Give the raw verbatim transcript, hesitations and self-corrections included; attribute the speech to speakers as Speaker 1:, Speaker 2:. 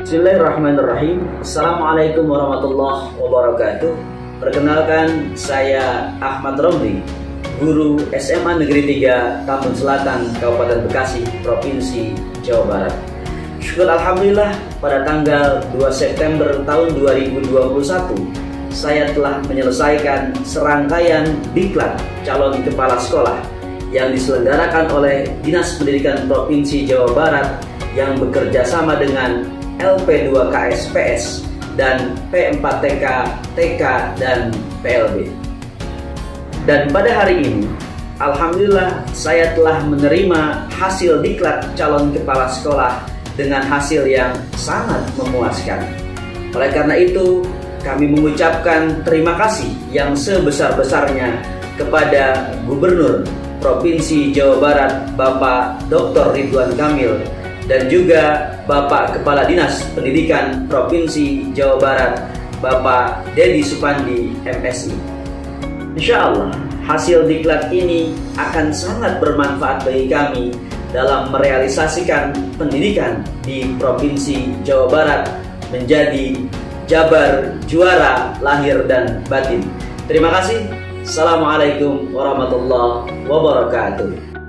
Speaker 1: Bismillahirrahmanirrahim. Assalamualaikum warahmatullahi wabarakatuh. Perkenalkan, saya Ahmad Romli, guru S M A Negeri tiga Tambun Selatan, Kabupaten Bekasi, Provinsi Jawa Barat. Syukur Alhamdulillah, pada tanggal dua September tahun dua ribu dua puluh satu saya telah menyelesaikan serangkaian diklat calon kepala sekolah yang diselenggarakan oleh Dinas Pendidikan Provinsi Jawa Barat yang bekerja sama dengan L P dua K S P S dan P empat T K, T K, dan P L B. Dan pada hari ini, alhamdulillah saya telah menerima hasil diklat calon kepala sekolah dengan hasil yang sangat memuaskan. Oleh karena itu, kami mengucapkan terima kasih yang sebesar-besarnya kepada Gubernur Provinsi Jawa Barat, Bapak Doktor Ridwan Kamil, dan juga Bapak Kepala Dinas Pendidikan Provinsi Jawa Barat, Bapak Dedi Supandi M Si. Insya Allah, hasil diklat ini akan sangat bermanfaat bagi kami dalam merealisasikan pendidikan di Provinsi Jawa Barat menjadi Jabar juara lahir dan batin. Terima kasih. Assalamualaikum warahmatullahi wabarakatuh.